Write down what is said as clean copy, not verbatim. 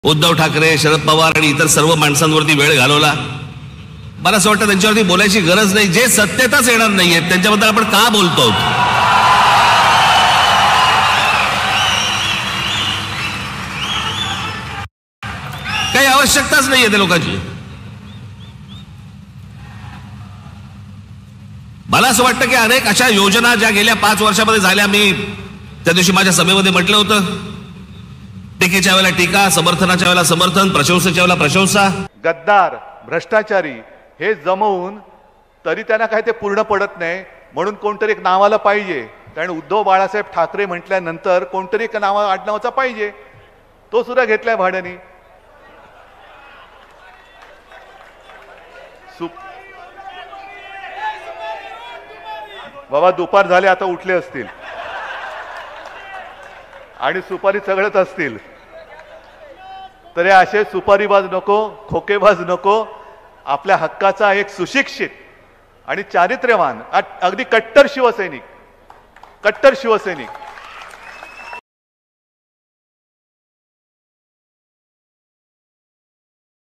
उद्धव ठाकरे, शरद पवार आणि इतर सर्व माणसांवरती वेळ घालवला. मला असं वाटतं त्यांच्यावरती बोलायची गरज नाही. जे सत्यताच येणार नाहीये त्यांच्याबद्दल आपण का बोलतो? काही आवश्यकताच नाहीये त्या लोकांची. मला असं वाटतं की अनेक अशा योजना ज्या गेल्या 5 वर्षामध्ये झाल्या, मी त्या दिवशी माझ्या सभेमध्ये म्हटलं होतं, टीकेच्या वेळेला टीका, समर्थनाच्या वेळेला समर्थन, प्रशंसेच्या वेळेला प्रशंसा. गद्दार, भ्रष्टाचारी हे जमवून तरी त्यांना काय ते पूर्ण पडत नाही, म्हणून कोणतरी एक नावाला पाहिजे. कारण उद्धव बाळासाहेब ठाकरे म्हटल्यानंतर कोणतरी एक आडनावाचा पाहिजे, तो सुद्धा घेतलाय भाड्याने. बाबा दुपार झाले, आता उठले असतील आणि सुपारी चघळत असतील. तर हे असे सुपारीबाज नको, खोकेबाज नको. आपल्या हक्काचा एक सुशिक्षित आणि चारित्र्यवान, अगदी कट्टर शिवसैनिक